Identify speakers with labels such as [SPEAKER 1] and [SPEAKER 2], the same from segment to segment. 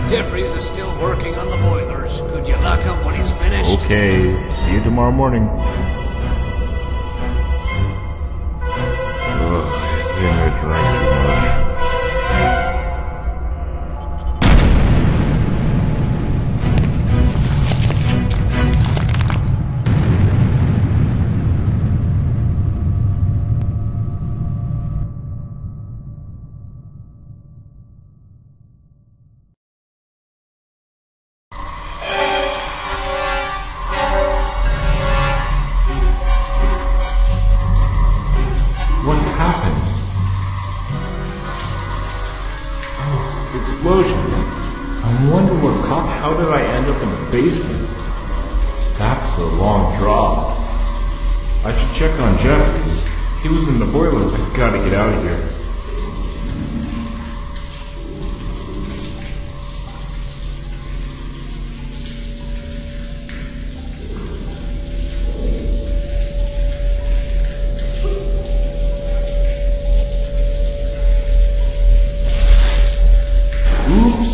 [SPEAKER 1] Jeffries is still working on the boilers. Could you lock him when he's finished?
[SPEAKER 2] Okay, see you tomorrow morning. Ugh, I think I drank too much. What happened? Oh, explosions. I wonder how did I end up in the basement? That's a long drop. I should check on Jeffries. He was in the boiler. I gotta get out of here. Oops.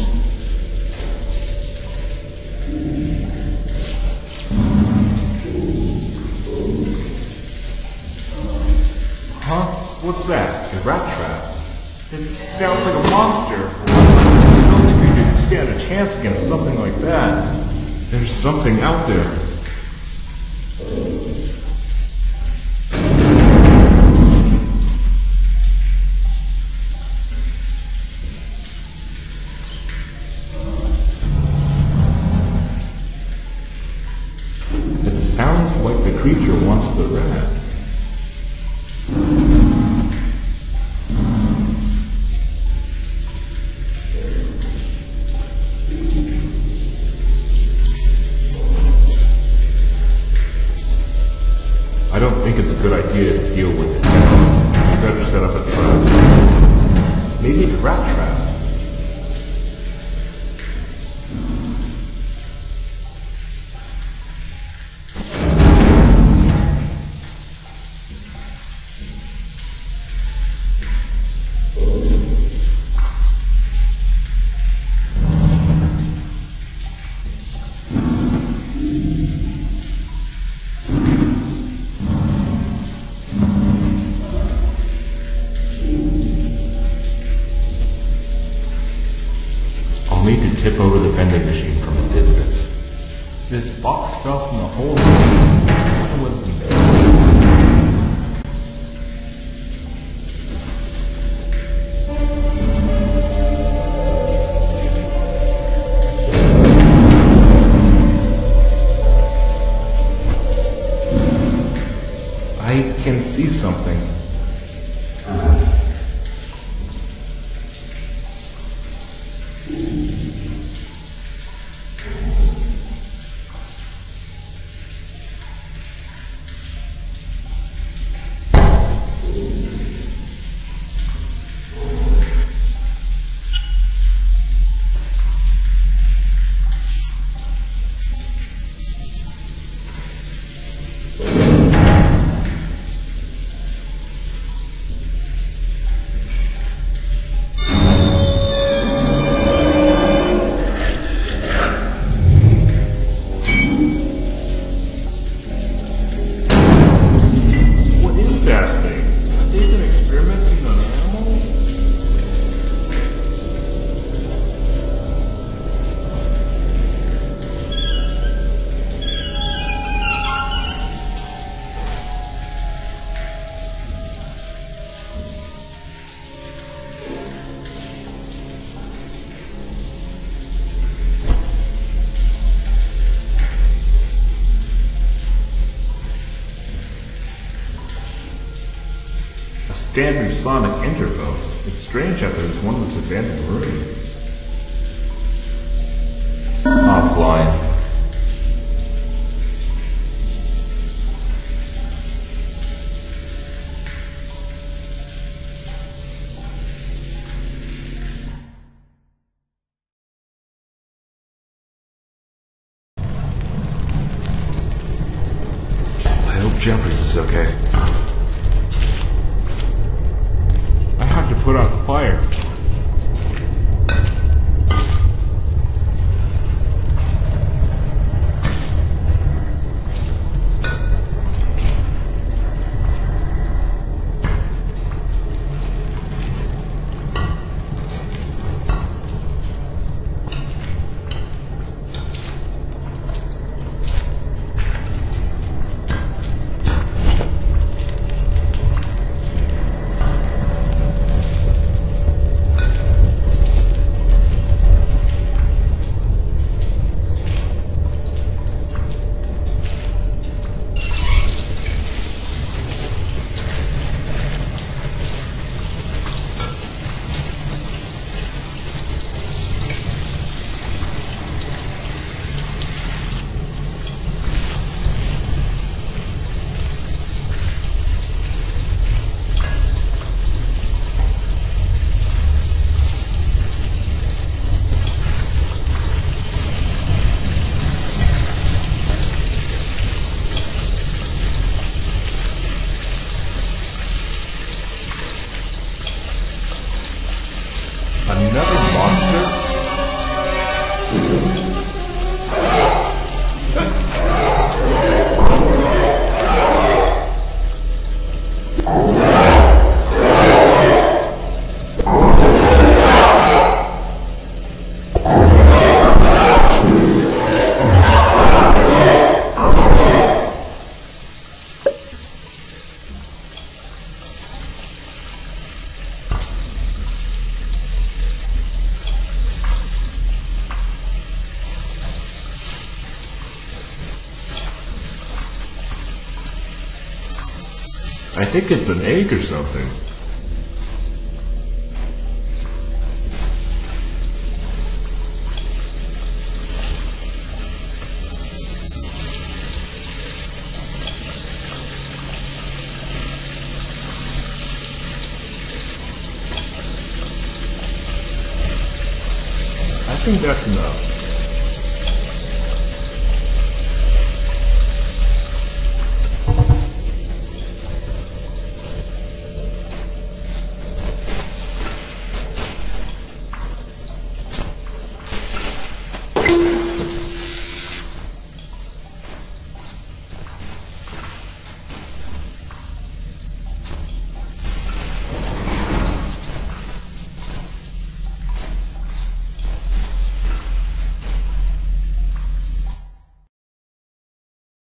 [SPEAKER 2] Huh? What's that? A rat trap? It sounds like a monster. I don't think we could stand a chance against something like that. There's something out there. It sounds like the creature wants the rat. I don't think it's a good idea to deal with it now. We better set up a trap. Maybe a rat trap. I'll need to tip over the vending machine from a distance. This box fell from the hole. What was in there? I can see something. Standard sonic interphone. It's strange that there's one in this abandoned room. Offline. I hope Jeffries is okay. I have to put out the fire. I think it's an egg or something. I think that's enough.